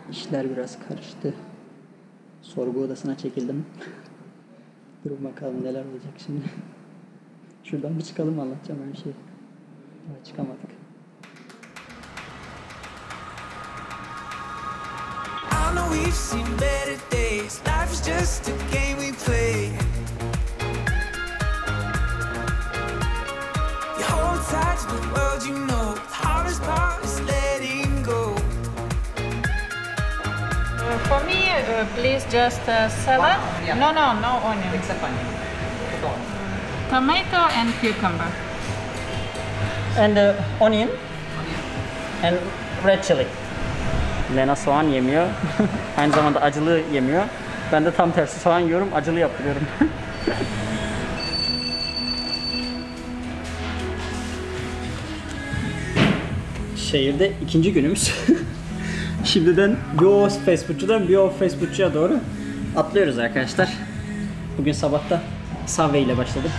İşler biraz karıştı. Sorgu odasına çekildim. Durun bakalım neler olacak şimdi. Şuradan bir çıkalım, anlatacağım her şeyi. Daha çıkamadık. I know we've seen better days. Life is just a game we play. You hold tight to the world you know. The hardest part is letting go. For me, please just salad. Yeah. No onion. Except onion. Tomato and cucumber. And onion. And red chili. Lena soğan yemiyor. Aynı zamanda acılı yemiyor. Ben de tam tersi, soğan yiyorum, acılı yaptırıyorum. Şehirde ikinci günümüz. Şimdiden bir o fast foodçudan bir o fast foodçuya doğru atlıyoruz arkadaşlar. Bugün sabahta Subway ile başladık.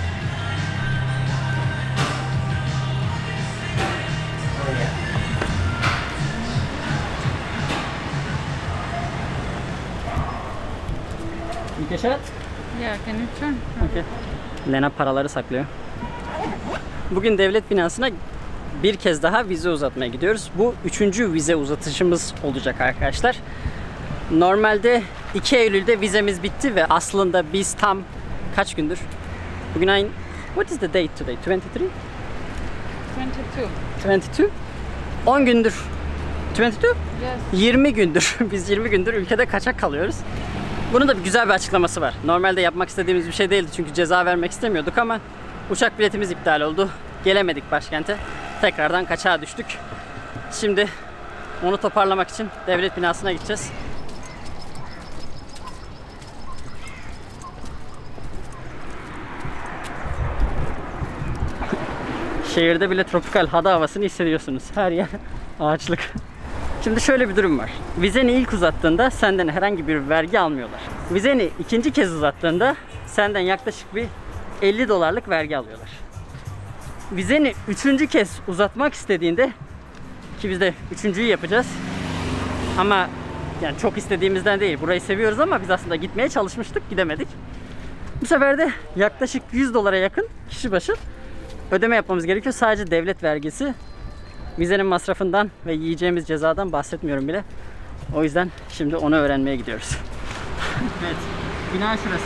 Shot? Yeah, can you turn? Okay. Lena paraları saklıyor. Bugün devlet binasına bir kez daha vize uzatmaya gidiyoruz. Bu 3. vize uzatışımız olacak arkadaşlar. Normalde 2 Eylül'de vizemiz bitti ve aslında biz tam kaç gündür? Bugün ayın... What is the date today? 23? 22? 10 gündür. 22? Yes. 20 gündür. Biz 20 gündür ülkede kaçak kalıyoruz. Bunun da bir güzel bir açıklaması var. Normalde yapmak istediğimiz bir şey değildi çünkü ceza vermek istemiyorduk ama uçak biletimiz iptal oldu. Gelemedik başkente. Tekrardan kaçağa düştük. Şimdi onu toparlamak için devlet binasına gideceğiz. Şehirde bile tropikal hava havasını hissediyorsunuz. Her yer ağaçlık. Şimdi şöyle bir durum var. Vizeni ilk uzattığında senden herhangi bir vergi almıyorlar. Vizeni ikinci kez uzattığında senden yaklaşık bir $50 vergi alıyorlar. Vizeni üçüncü kez uzatmak istediğinde, ki biz de üçüncüyü yapacağız. Ama yani çok istediğimizden değil. Burayı seviyoruz ama biz aslında gitmeye çalışmıştık, gidemedik. Bu sefer de yaklaşık $100'a yakın kişi başı ödeme yapmamız gerekiyor. Sadece devlet vergisi. Vizenin masrafından ve yiyeceğimiz cezadan bahsetmiyorum bile. O yüzden şimdi onu öğrenmeye gidiyoruz. Evet, bina şurası.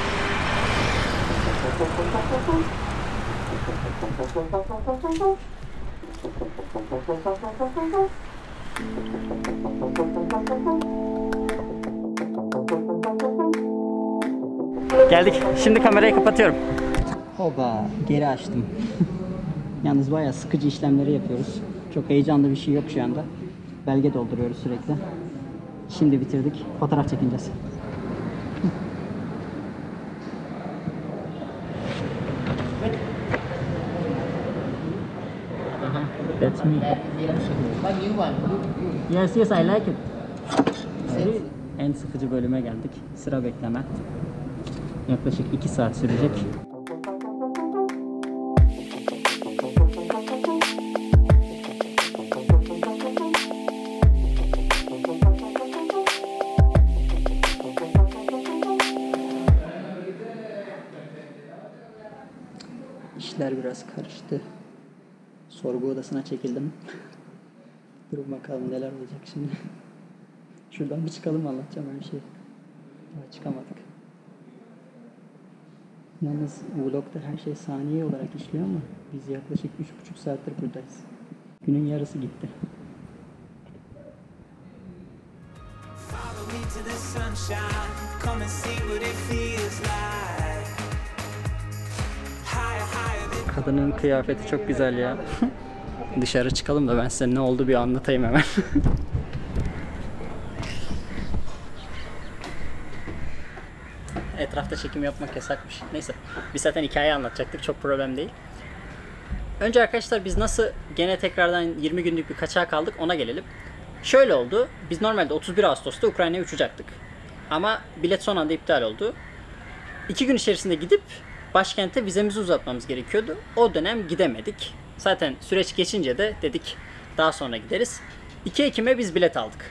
Geldik. Şimdi kamerayı kapatıyorum. Hoba, geri açtım. Yalnız bayağı sıkıcı işlemleri yapıyoruz. Çok heyecanlı bir şey yok şu anda. Belge dolduruyoruz sürekli. Şimdi bitirdik. Fotoğraf çekineceğiz. That's me. Yes, yes, I like it. En sıkıcı bölüme geldik. Sıra bekleme. Yaklaşık 2 saat sürecek. İşler biraz karıştı. Sorgu odasına çekildim. Durun bakalım neler olacak şimdi. Şuradan bir çıkalım, anlatacağım her şeyi. Daha çıkamadık. Yalnız vlogda her şey saniye olarak işliyor ama biz yaklaşık 3,5 saattir buradayız. Günün yarısı gitti. Kadının kıyafeti çok güzel ya. Dışarı çıkalım da ben size ne oldu bir anlatayım hemen. Etrafta çekim yapmak yasakmış. Neyse, biz zaten hikaye anlatacaktık, çok problem değil. Önce arkadaşlar biz nasıl gene tekrardan 20 günlük bir kaçağa kaldık ona gelelim. Şöyle oldu, biz normalde 31 Ağustos'ta Ukrayna'ya uçacaktık. Ama bilet son anda iptal oldu. 2 gün içerisinde gidip başkente vizemizi uzatmamız gerekiyordu. O dönem gidemedik. Zaten süreç geçince de dedik daha sonra gideriz. 2 Ekim'e biz bilet aldık.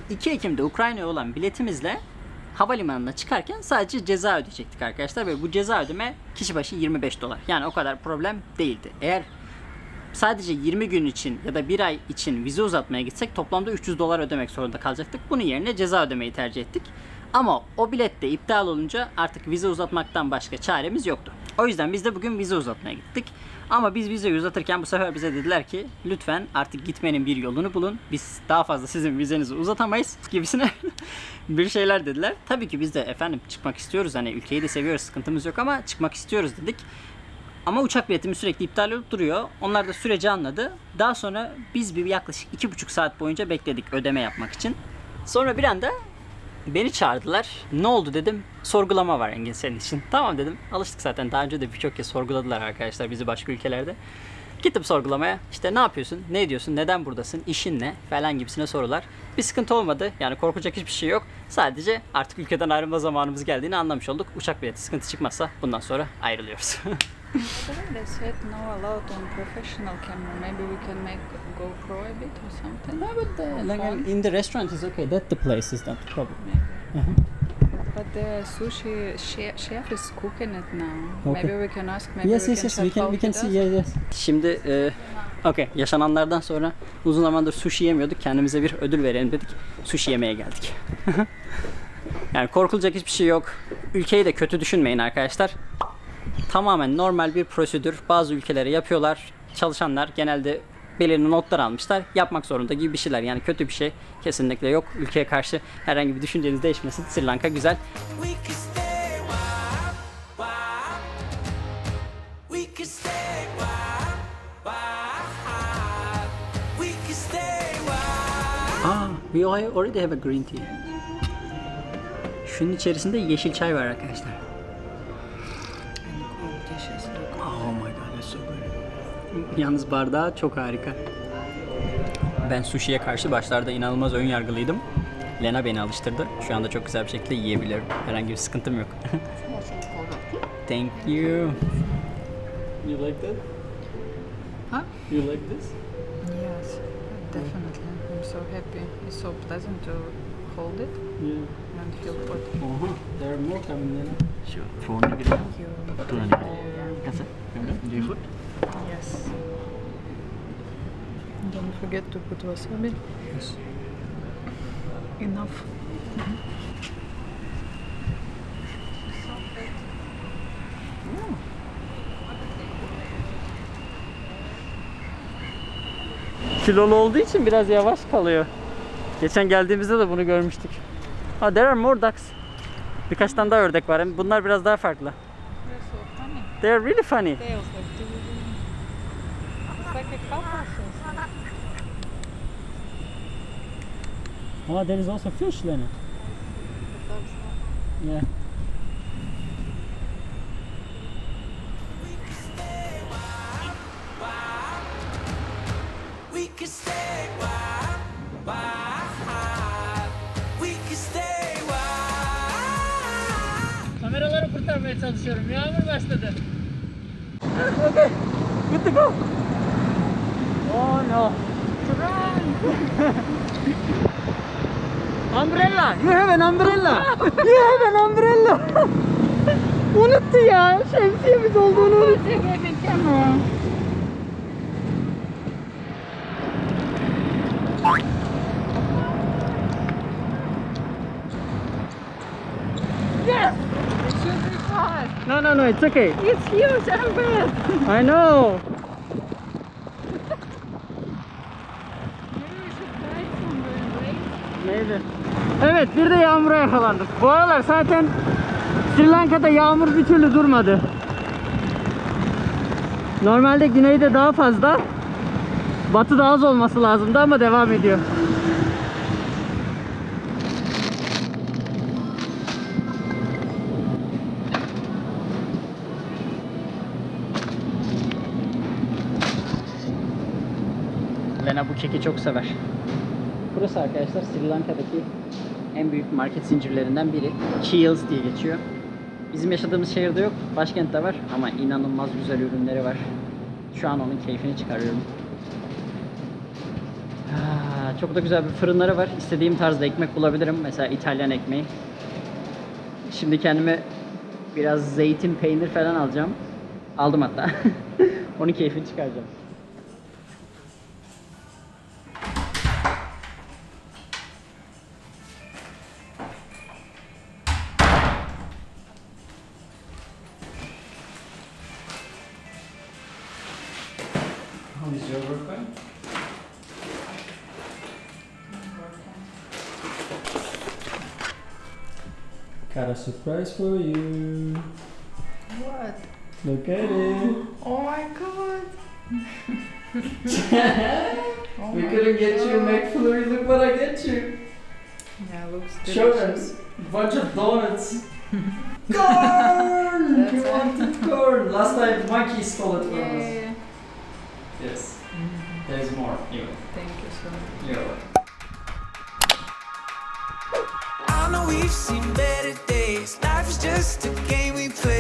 2 Ekim'de Ukrayna'ya olan biletimizle havalimanına çıkarken sadece ceza ödeyecektik arkadaşlar ve bu ceza ödeme kişi başı $25. Yani o kadar problem değildi. Eğer sadece 20 gün için ya da 1 ay için vize uzatmaya gitsek toplamda $300 ödemek zorunda kalacaktık. Bunun yerine ceza ödemeyi tercih ettik. Ama o bilet de iptal olunca artık vize uzatmaktan başka çaremiz yoktu. O yüzden biz de bugün vize uzatmaya gittik. Ama biz vizeyi uzatırken bu sefer bize dediler ki lütfen artık gitmenin bir yolunu bulun. Biz daha fazla sizin vizenizi uzatamayız gibisine bir şeyler dediler. Tabii ki biz de efendim çıkmak istiyoruz. Hani ülkeyi de seviyoruz, sıkıntımız yok ama çıkmak istiyoruz dedik. Ama uçak biletimiz sürekli iptal olup duruyor. Onlar da süreci anladı. Daha sonra biz bir yaklaşık 2,5 saat boyunca bekledik ödeme yapmak için. Sonra bir anda beni çağırdılar. Ne oldu dedim. Sorgulama var Engin senin için. Tamam dedim. Alıştık zaten. Daha önce de birçok kez sorguladılar arkadaşlar bizi başka ülkelerde. Gittim sorgulamaya. İşte ne yapıyorsun? Ne ediyorsun? Neden buradasın? İşin ne? Falan gibisine sorular. Bir sıkıntı olmadı. Yani korkacak hiçbir şey yok. Sadece artık ülkeden ayrılma zamanımız geldiğini anlamış olduk. Uçak bileti sıkıntı çıkmazsa bundan sonra ayrılıyoruz. I believe they said no allowed on professional camera. Maybe we can make GoPro a bit or something. No, but in the restaurant is okay. That the place is not the problem. But the sushi chef is cooking it now. Okay. Maybe we can ask. Maybe Yes, we yes, can yes. check We how can he see. does. Yes, yes. Şimdi, okay. Yaşananlardan sonra uzun zamandır sushi yemiyorduk. Kendimize bir ödül verelim dedik. Sushi yemeye geldik. Yani korkulacak hiçbir şey yok. Ülkeyi de kötü düşünmeyin arkadaşlar. Tamamen normal bir prosedür. Bazı ülkelere yapıyorlar. Çalışanlar genelde belirli notlar almışlar. Yapmak zorunda gibi bir şeyler. Yani kötü bir şey kesinlikle yok. Ülkeye karşı herhangi bir düşünceniz değişmesin. Sri Lanka güzel. We could stay wild, wild. We could stay wild, wild. We could stay wild. We already have a green tea. Şunun içerisinde yeşil çay var arkadaşlar. Oh my god, that's so good. Yalnız bardağı çok harika. Ben sushi'ye karşı başlarda inanılmaz ön yargılıydım. Lena beni alıştırdı. Şu anda çok güzel bir şekilde yiyebiliyorum. Herhangi bir sıkıntım yok. Thank you. You like that? Huh? You like this? Yes, definitely. I'm so happy. It's so pleasant to hold it Yeah. and feel hot. There are more coming in. Sure. Phone again. Thank you. Turn it. Oh yeah. That's it. Do you food? Yes. Don't forget to put wasabi. Yes. Enough. Kilolu olduğu için biraz yavaş kalıyor. Geçen geldiğimizde de bunu görmüştük. There are more ducks. Birkaç tane daha ördek var. Bunlar biraz daha farklı. They're so funny. They are really funny. Tails like it's like a couple. Oh, there is also fish, Lena. Yeah. We could stay wild, wild. We could stay wild. Kameraları kurtarmaya çalışıyorum. Yağmur başladı. Okay. Good to go. Oh no. Umbrella. You have an umbrella. You have an umbrella. Unuttu ya. Şemsiyemiz olduğunu unuttu. Yes. It should be fast. No, it's okay. It's huge umbrella. I know. Maybe we should try somewhere, right? Neydi? Evet, bir de yağmura yakalandık. Bu aralar zaten Sri Lanka'da yağmur bir türlü durmadı. Normalde güneyde daha fazla, batıda az olması lazımdı ama devam ediyor. Lena bu keki çok sever. Burası arkadaşlar Sri Lanka'daki en büyük market zincirlerinden biri. Cheers diye geçiyor. Bizim yaşadığımız şehirde yok, başkentte var ama inanılmaz güzel ürünleri var. Şu an onun keyfini çıkarıyorum. Çok da güzel bir fırınları var. İstediğim tarzda ekmek bulabilirim. Mesela İtalyan ekmeği. Şimdi kendime biraz zeytin, peynir falan alacağım. Aldım hatta. Onun keyfini çıkaracağım. How is your work going? Got a surprise for you. What? Look at it. Oh my god! Oh We my couldn't get you a God. McFlurry. Look what I get you. Yeah, looks Show them. delicious. Bunch of donuts. Corn! That's You it. wanted corn. Last time monkey stole it from us. Yeah. Yes. There's more. Even. Thank you so much. You're welcome. I know we've seen better days. Life is just a game we play.